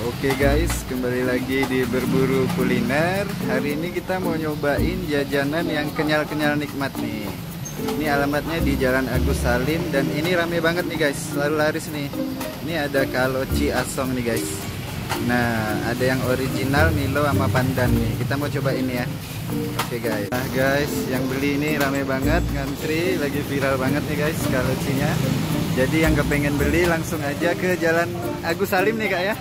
Oke guys, kembali lagi di Berburu Kuliner. Hari ini kita mau nyobain jajanan yang kenyal-kenyal nikmat nih. Ini alamatnya di Jalan Agus Salim dan ini rame banget nih guys, selalu laris nih. Ini ada kaloci asong nih guys. Nah, ada yang original Milo sama pandan nih. Kita mau coba ini ya. Oke guys. Nah guys, yang beli ini rame banget, ngantri, lagi viral banget nih guys kalocinya. Jadi yang kepengen beli langsung aja ke Jalan Agus Salim nih kak ya.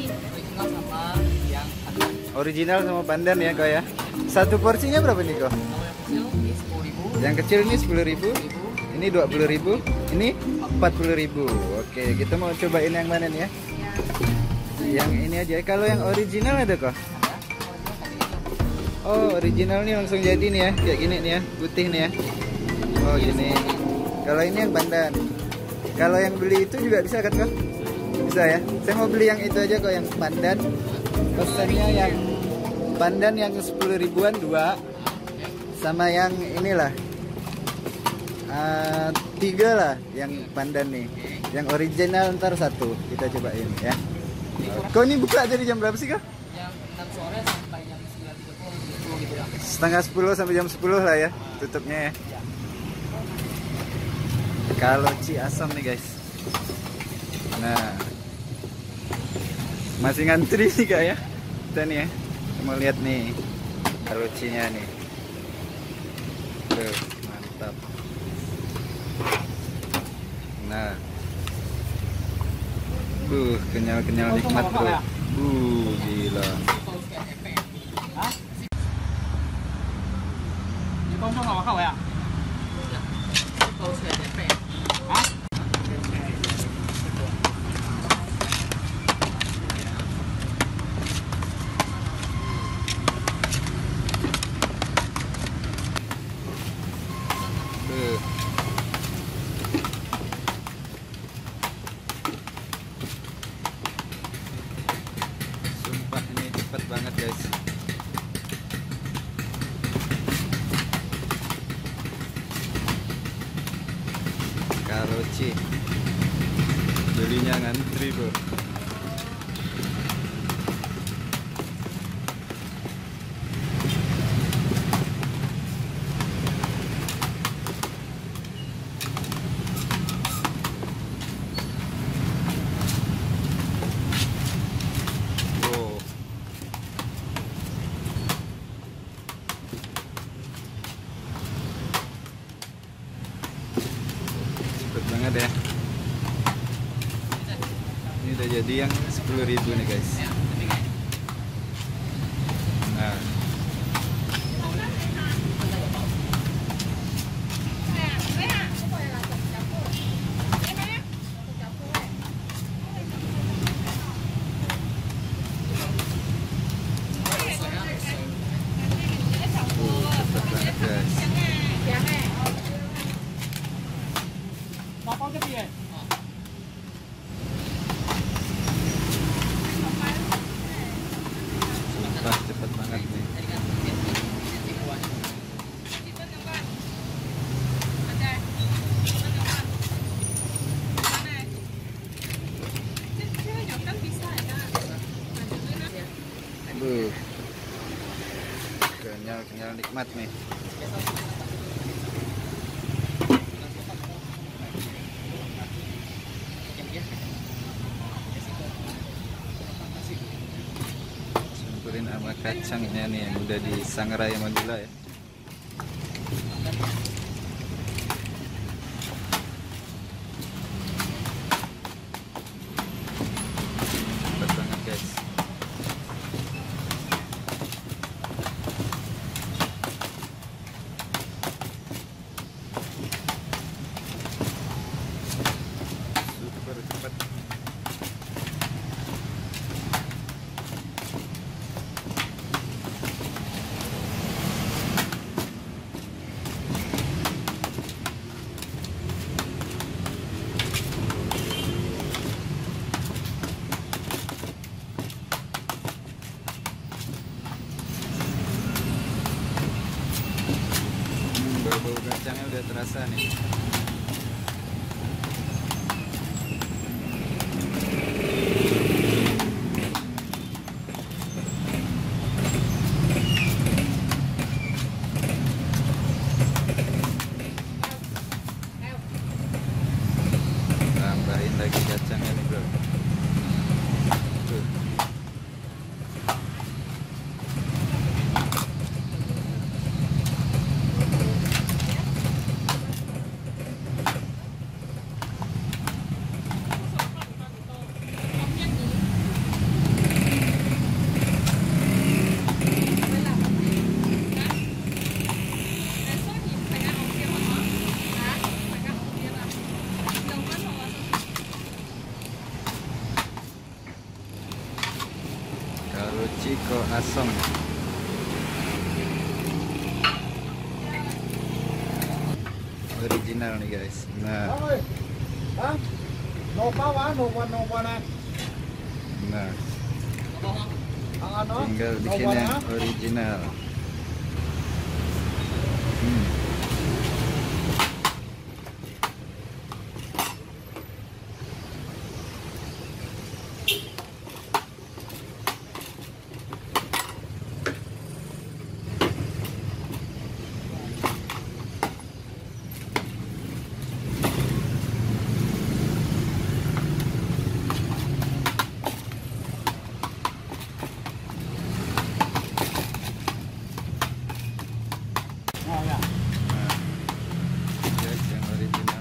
Original sama pandan ya kak ya. Satu porsinya berapa nih kak? Yang kecil ini 10.000, ini 20.000, ini 40.000. Oke, kita mau cobain yang mana nih ya? Yang ini aja. Kalau yang original ada kok? Oh, original nih langsung jadi nih ya, kayak gini nih ya, putih nih ya. Oh gini. Kalau ini yang pandan. Kalau yang beli itu juga bisa kan kok? Bisa ya. Saya mau beli yang itu aja kok, yang pandan. Pesannya yang pandan yang 10 ribuan 2, sama yang inilah 3 lah, yang pandan nih. Yang original ntar 1 kita cobain ya. Kok ini buka dari jam berapa sih kak? Jam 6 sore sampai jam 9.30 gitu ya. Setengah 10 sampai jam 10 lah ya tutupnya ya. Kaloci asam nih guys. Nah, masih ngantri nih kak ya. Kita nih ya, mau lihat nih kalocinya nih. Tuh, mantap. Nah, kenyal-kenyal nikmat bro. Gila. Sumpah ini cepet banget guys. Kaloci belinya ngantri bro. Banget ya. Ini udah jadi yang 10.000 nih guys. Nah, cepet banget guys. Sumpah cepet banget nih. Kenyal nikmat nih. Campurin sama kacangnya nih yang udah disangrai sama gula ya. Cepet banget guys. Super cepet. Bau-bau kacangnya udah terasa nih. Kalau Ciko Asong. Original nih guys. Nah, nah, tinggal bikin yang original. Guys, yang original.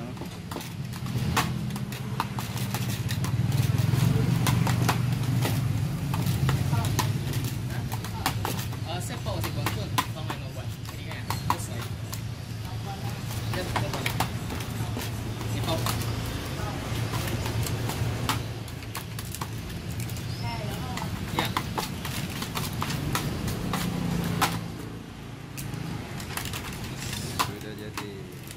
Saya bawa si Bangkun, sama yang buat. Ini kan selesai. Dan si Pau. Ya. Sudah jadi.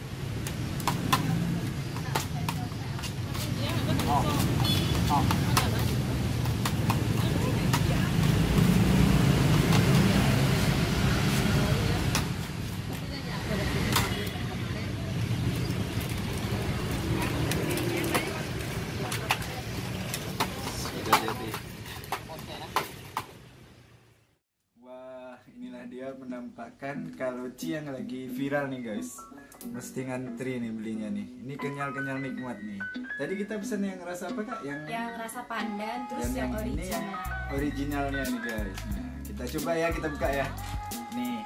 Sudah jadi. Wah, inilah dia menampakkan kaloci yang lagi viral nih guys. Mesti ngantri nih belinya nih. Ini kenyal-kenyal nikmat nih. Tadi kita pesen yang rasa apa kak? Yang rasa pandan, terus yang ini yang original. originalnya nih guys. Nah, kita coba ya, kita buka ya. Nih.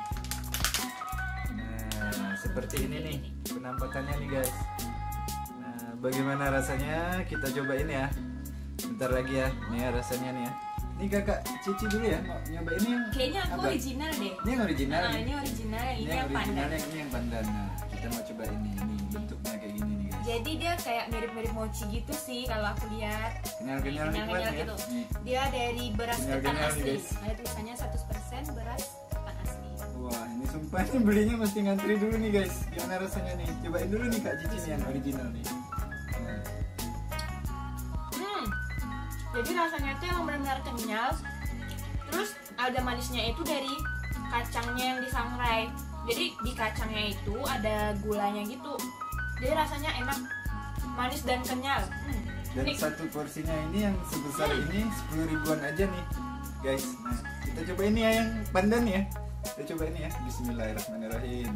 Nah, seperti ini nih penampakannya nih guys. Nah, bagaimana rasanya? Kita cobain ya. Bentar lagi ya. Nih ya rasanya nih ya. Ini kakak cici dulu ya, mau nyoba ini yang Kayaknya aku apa? original deh. Ini yang original Nah, nih. ini original, ini yang original, pandan. ini yang pandan. Nah, kita mau coba ini bentuknya kayak gini nih guys. Jadi dia kayak mirip-mirip mochi gitu sih kalau aku lihat. Kenyal-kenyal nikmat Kenyal-kenyal ya. gitu. Nih. Dia dari beras ketan Kenyal-kenyal nih, asli. guys. Ada tulisannya 100% beras ketan asli. Wah, ini sumpah nih belinya mesti ngantri dulu nih guys. Gimana rasanya nih? Cobain dulu nih kak cici nih yang original nih. Nah, Jadi rasanya itu emang benar-benar kenyal. Terus ada manisnya itu dari kacangnya yang disangrai. Jadi di kacangnya itu ada gulanya gitu. Jadi rasanya enak, manis dan kenyal. dan Nih. satu porsinya ini yang sebesar ini 10 ribuan aja nih guys. Nah, kita coba ini ya yang pandan ya. Kita coba ini ya. Bismillahirrahmanirrahim.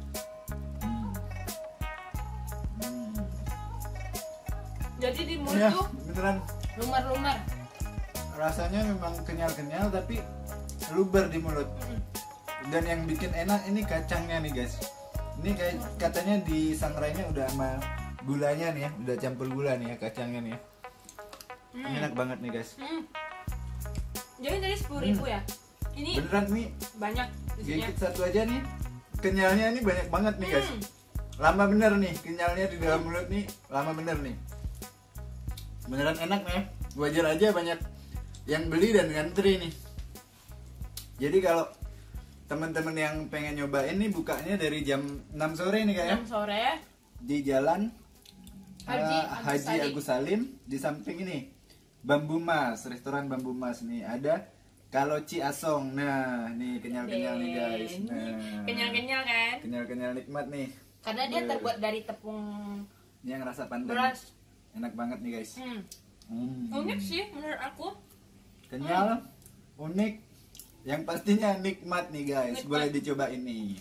Jadi di mulut Ya, tuh beneran lumer-lumer. rasanya memang kenyal-kenyal tapi luber di mulut. Dan yang bikin enak ini kacangnya nih guys. Ini kayak katanya di sangrainya udah sama gulanya nih ya, udah campur gula nih ya kacangnya nih ya. Enak banget nih guys. Jadi dari 10.000 ya. Ini Beneran nih, banyak isinya. gigit satu aja nih, kenyalnya nih banyak banget nih guys. Lama bener nih, kenyalnya di dalam mulut nih, lama bener nih. Beneran enak nih ya. Wajar aja banyak yang beli dan ngantri nih. Jadi kalau teman-teman yang pengen nyobain nih bukanya dari jam 6 sore nih kayak 6 sore. di jalan Haji Haji Agus Agus Salim. Di samping ini Bambu Mas, restoran Bambu Mas nih ada Kaloci Asong. Nah, nih kenyal-kenyal nih guys. Nah, Kenyal-kenyal kan? kenyal-kenyal nikmat nih. Karena dia terbuat dari tepung Ini yang rasa pandan. beras. Enak banget nih guys. Unik sih menurut aku. Kenyal, unik, yang pastinya nikmat nih guys. Nikmat. Boleh dicoba ini.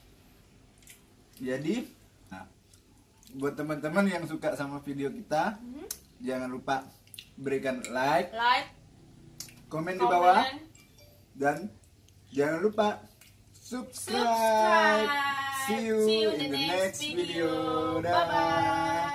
Jadi, nah, buat teman-teman yang suka sama video kita, jangan lupa berikan like, Like, komen di bawah, comment, dan jangan lupa subscribe. subscribe. See you in the next video. Bye bye. Dah.